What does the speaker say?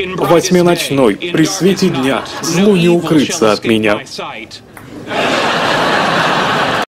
Во тьме ночной, при свете дня, злу не укрыться от меня.